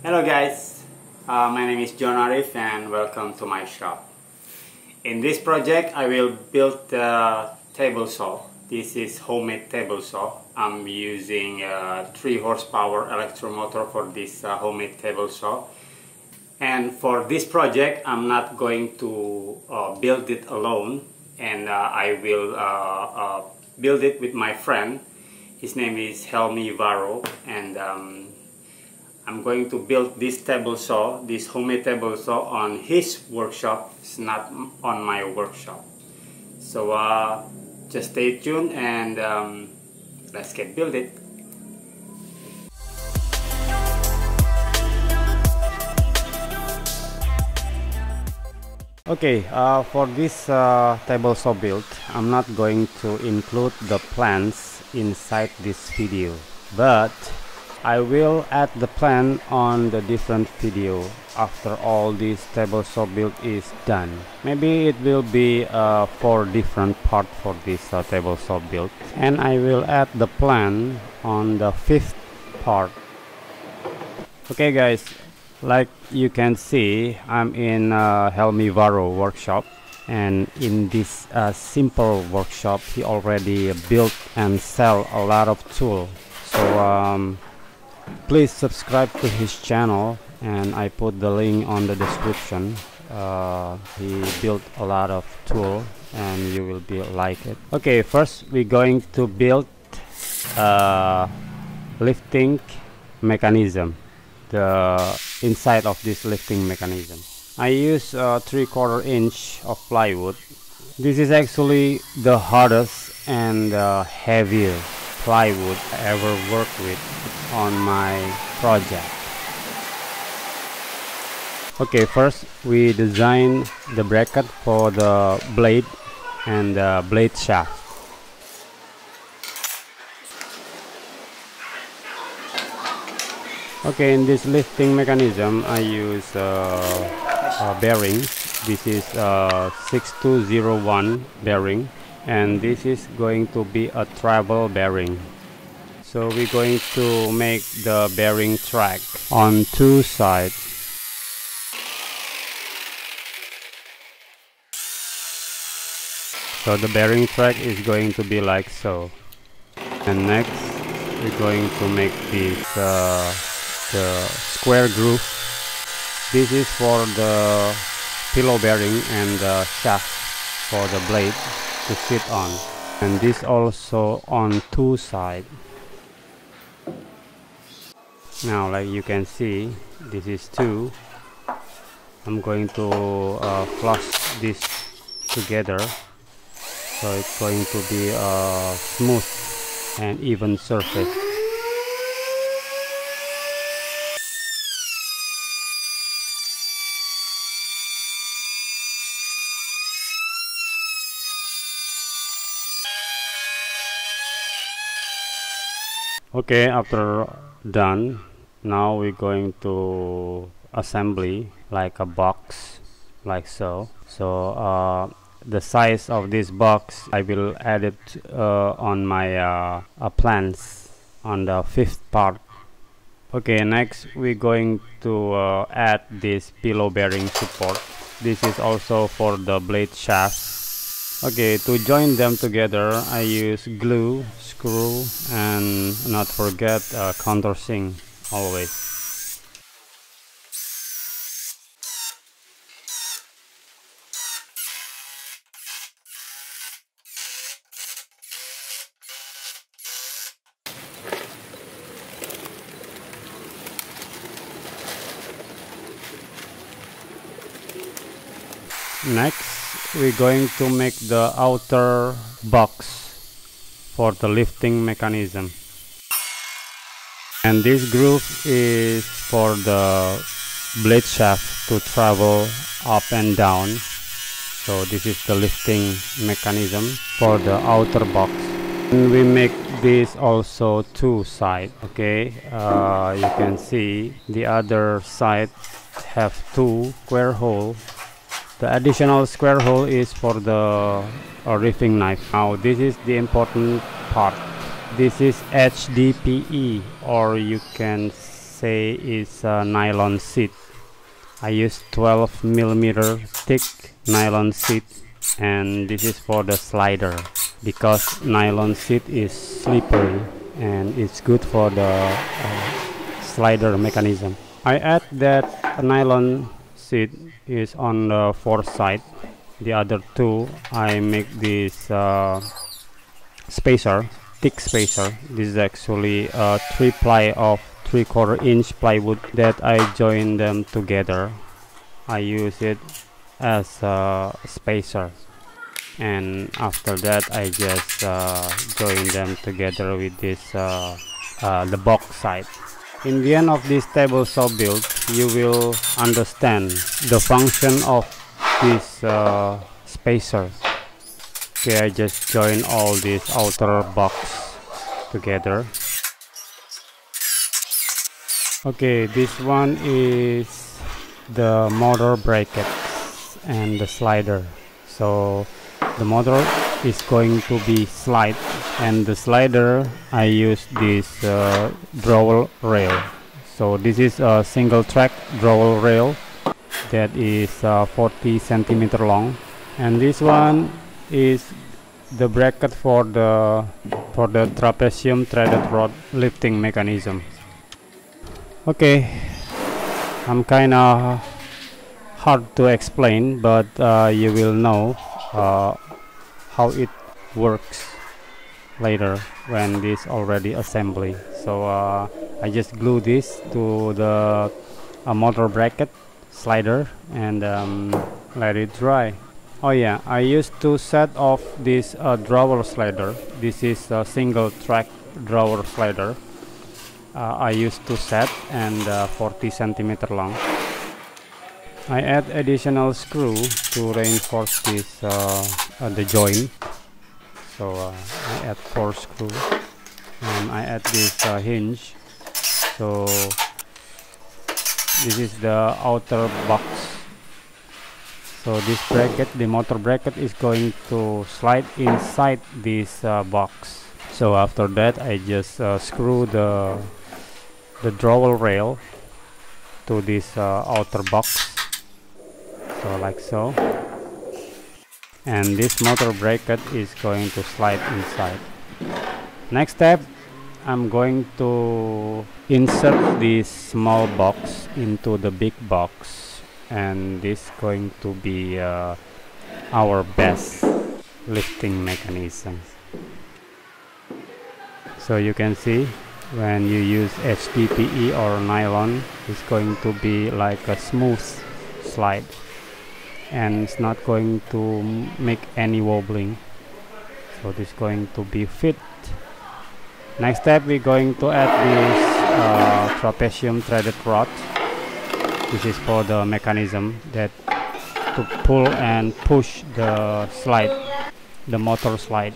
Hello guys, my name is Jhon Arief and welcome to my shop. In this project I will build the table saw. This is homemade table saw. I'm using a 3 horsepower electromotor for this homemade table saw. And for this project I'm not going to build it alone, and I will build it with my friend. His name is Helmi Varo, and I'm going to build this table saw, this homemade table saw, on his workshop. It's not on my workshop. So just stay tuned and let's get build it. Okay, for this table saw build, I'm not going to include the plans inside this video, but I will add the plan on the different video after all this table saw build is done. Maybe it will be 4 different parts for this table saw build, and I will add the plan on the 5th part. Okay guys, like you can see, I'm in Helmi Varo workshop, and in this simple workshop he already built and sell a lot of tools. So please subscribe to his channel, and I put the link on the description. He built a lot of tools and you will be like it. Okay, first we're going to build lifting mechanism, the inside of this lifting mechanism. I use 3/4 inch of plywood. This is actually the hardest and heaviest plywood I ever worked with on my project. Okay, first we design the bracket for the blade and the blade shaft. Okay, in this lifting mechanism I use bearings. This is 6201 bearing, and this is going to be a travel bearing. So we're going to make the bearing track on 2 sides. So the bearing track is going to be like so. And next we're going to make this the square groove. This is for the pillow bearing and the shaft for the blade to sit on, and this also on 2 sides. Now, like you can see, this is 2. I'm going to flush this together, so it's going to be a smooth and even surface. Okay, after done, now we're going to assembly like a box, like so. So the size of this box I will add it on my plans on the 5th part. Okay, next we're going to add this pillow bearing support. This is also for the blade shaft. Okay, to join them together I use glue, screw, and not forget countersink always. Next, we're going to make the outer box for the lifting mechanism. And this groove is for the blade shaft to travel up and down. So this is the lifting mechanism for the outer box. And we make this also 2 sides. Okay, you can see the other side have 2 square holes. The additional square hole is for the reefing knife. Now this is the important part. This is HDPE, or you can say is a nylon sheet. I use 12mm thick nylon sheet, and this is for the slider because nylon sheet is slippery and it's good for the slider mechanism. I add that nylon sheet is on the 4th side. The other 2 I make this spacer, thick spacer. This is actually a 3-ply of 3/4 inch plywood that I join them together. I use it as a spacer, and after that I just join them together with this the box side. In the end of this table saw build, you will understand the function of this spacer. Okay, I just join all this outer box together. Okay, this one is the motor brackets and the slider. So the motor is going to be slide, and the slider I use this dowel rail. So this is a single track dowel rail that is 40 centimeter long, and this one is the bracket for the trapezium threaded rod lifting mechanism. Okay, I'm kinda hard to explain, but you will know how it works later when this already assembly. So I just glue this to the motor bracket slider and let it dry. Oh yeah, I used 2 set of this drawer slider. This is a single track drawer slider. I used 2 set and 40 centimeter long. I add additional screw to reinforce this the joint. So I add 4 screw, and I add this hinge. So this is the outer box. So this bracket, the motor bracket, is going to slide inside this box. So after that I just screw the dowel rail to this outer box, so like so, and this motor bracket is going to slide inside. Next step, I'm going to insert this small box into the big box, and this is going to be our best lifting mechanism. So you can see when you use HDPE or nylon, it's going to be like a smooth slide, and it's not going to make any wobbling. So this is going to be fit. Next step, we're going to add this trapezium threaded rod. This is for the mechanism that to pull and push the slide, the motor slide.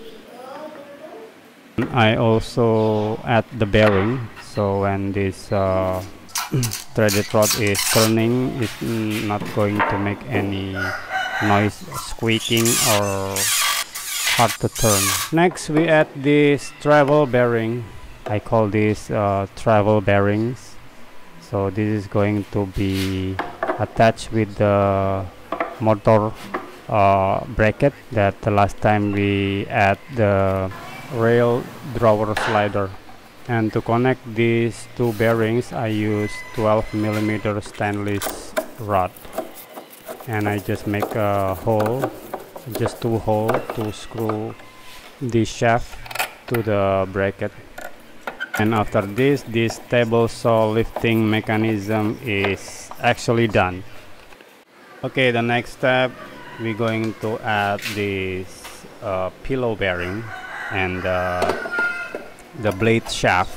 I also add the bearing, so when this threaded rod is turning, it's not going to make any noise, squeaking or hard to turn. Next we add this travel bearing. I call this travel bearings. So this is going to be attached with the motor bracket that the last time we add the rail drawer slider. And to connect these 2 bearings, I use 12mm stainless rod, and I just make a hole, just 2 holes to screw the shaft to the bracket. And after this table saw lifting mechanism is actually done. Okay, the next step, we're going to add this pillow bearing and the blade shaft.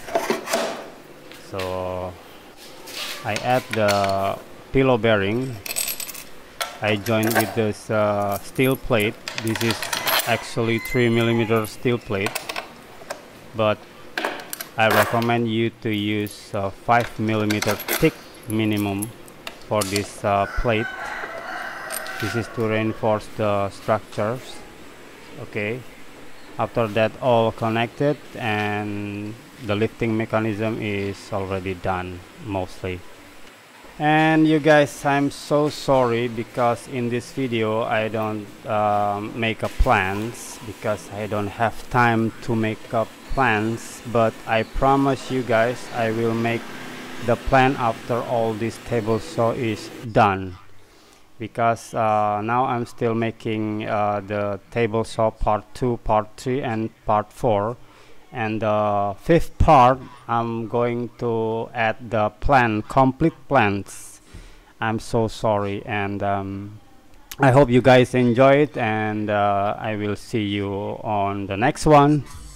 So I add the pillow bearing. I join with this steel plate. This is actually 3mm steel plate, but I recommend you to use 5mm thick minimum for this plate. This is to reinforce the structures. Okay, after that all connected, and the lifting mechanism is already done mostly. And you guys, I'm so sorry because in this video I don't make up plans because I don't have time to make up plans, but I promise you guys I will make the plan after all this table saw is done, because now I'm still making the table saw part 2, part 3 and part 4, and the 5th part I'm going to add the plan, complete plans. I'm so sorry, and I hope you guys enjoy it, and I will see you on the next one.